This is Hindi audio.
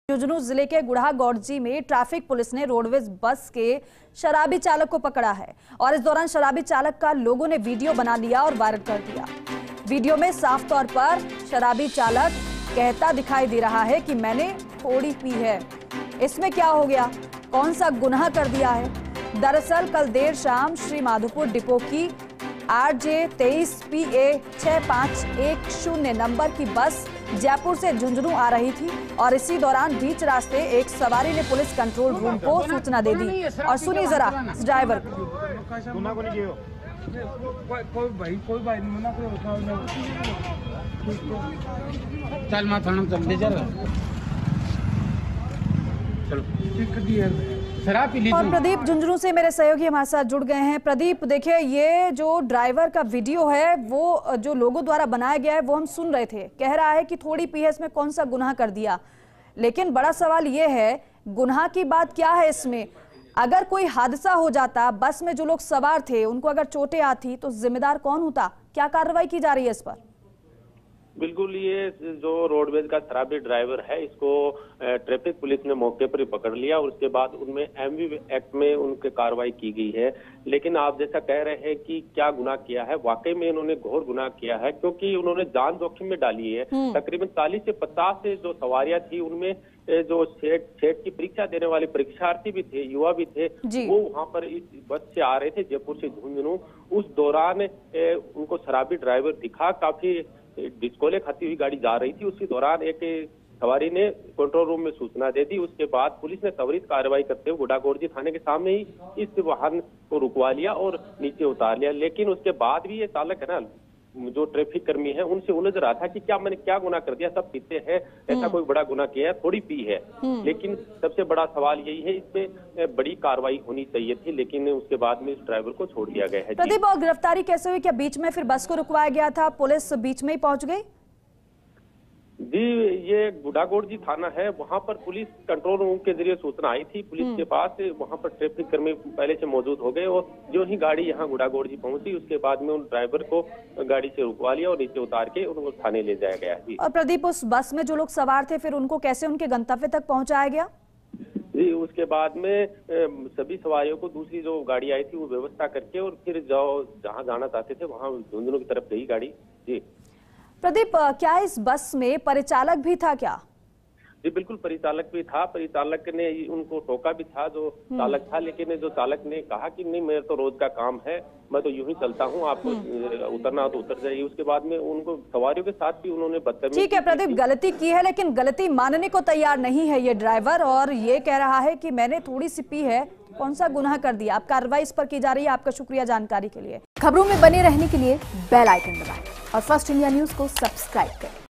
झुंझुनू जिले के गुढ़ागौड़जी में ट्रैफिक पुलिस ने रोडवेज बस के शराबी चालक को पकड़ा है और इस दौरान शराबी चालक का लोगों ने वीडियो बना लिया और वायरल कर दिया। वीडियो में साफ तौर पर शराबी चालक कहता दिखाई दे रहा है कि मैंने थोड़ी पी है। इसमें क्या हो गया, कौन सा गुनाह कर दिया है? दरअसल कल देर शाम श्री माधोपुर डिपो की RJ23PA6510 नंबर की बस जयपुर से झुंझुनू आ रही थी और इसी दौरान बीच रास्ते एक सवारी ने पुलिस कंट्रोल रूम को सूचना दे दी। और सुनिए जरा इस ड्राइवर को। और प्रदीप झुंझुनू से मेरे सहयोगी हमारे साथ जुड़ गए हैं। प्रदीप, देखिए ये जो ड्राइवर का वीडियो है वो जो लोगों द्वारा बनाया गया है वो हम सुन रहे थे, कह रहा है कि थोड़ी पी है, इसमें कौन सा गुनाह कर दिया। लेकिन बड़ा सवाल ये है, गुनाह की बात क्या है इसमें? अगर कोई हादसा हो जाता, बस में जो लोग सवार थे उनको अगर चोटें आती तो जिम्मेदार कौन होता? क्या कार्रवाई की जा रही है इस पर? बिल्कुल, ये जो रोडवेज का शराबी ड्राइवर है इसको ट्रैफिक पुलिस ने मौके पर ही पकड़ लिया और उसके बाद उनमें एमवी एक्ट में उनके कार्रवाई की गई है। लेकिन आप जैसा कह रहे हैं कि क्या गुनाह किया है, वाकई में इन्होंने घोर गुनाह किया है क्योंकि उन्होंने जान जोखिम में डाली है। तकरीबन 40 से 50 जो सवारियां थी उनमें जो सेठ की परीक्षा देने वाले परीक्षार्थी भी थे, युवा भी थे, वो वहां पर इस बस से आ रहे थे जयपुर से झुंझुनू। उस दौरान उनको शराबी ड्राइवर दिखा, काफी डिस्कोले खाती हुई गाड़ी जा रही थी। उसी दौरान एक सवारी ने कंट्रोल रूम में सूचना दे दी। उसके बाद पुलिस ने त्वरित कार्रवाई करते हुए गुढ़ागौड़जी थाने के सामने ही इस वाहन को रुकवा लिया और नीचे उतार लिया। लेकिन उसके बाद भी ये चालक है ना, जो ट्रैफिक कर्मी है, उनसे उलझ रहा था कि क्या मैंने क्या गुनाह कर दिया, सब पीते हैं, ऐसा कोई बड़ा गुनाह किया है, थोड़ी पी है। लेकिन सबसे बड़ा सवाल यही है, इसमें बड़ी कार्रवाई होनी चाहिए थी, लेकिन उसके बाद में इस ड्राइवर को छोड़ दिया गया है। प्रदीप, और गिरफ्तारी कैसे हुई? क्या बीच में फिर बस को रुकवाया गया था, पुलिस बीच में ही पहुंच गई? जी, ये गुढ़ागौड़जी थाना है, वहां पर पुलिस कंट्रोल रूम के जरिए सूचना आई थी पुलिस के पास। वहां पर ट्रैफिक कर्मी पहले से मौजूद हो गए और जो ही गाड़ी यहाँ गुढ़ागौड़जी पहुंची उसके बाद में उन ड्राइवर को गाड़ी से रुकवा लिया और नीचे उतार के उनको थाने ले जाया गया। जी। और प्रदीप, उस बस में जो लोग सवार थे फिर उनको कैसे उनके गंतव्य तक पहुंचाया गया? जी, उसके बाद में सभी सवारियों को दूसरी जो गाड़ी आई थी वो व्यवस्था करके और फिर जहाँ जाना चाहते थे वहाँ झुंझुनू की तरफ गई गाड़ी। जी प्रदीप, क्या इस बस में परिचालक भी था क्या? जी बिल्कुल, परिचालक भी था। परिचालक ने उनको टोका भी था जो चालक था, लेकिन जो चालक ने कहा कि नहीं, मेरा तो रोज का काम है, मैं तो यूं ही चलता हूं, आपको उतरना तो उतर जाइए। उसके बाद में उनको सवारियों के साथ भी उन्होंने बदतमीजी। ठीक है प्रदीप, गलती की है लेकिन गलती मानने को तैयार नहीं है ये ड्राइवर और ये कह रहा है कि मैंने थोड़ी सी पी है। कौन सा गुनाह कर दिया? आप कार्रवाई इस पर की जा रही है। आपका शुक्रिया जानकारी के लिए। खबरों में बने रहने के लिए बेल आइकन दबाएं और फर्स्ट इंडिया न्यूज को सब्सक्राइब करें।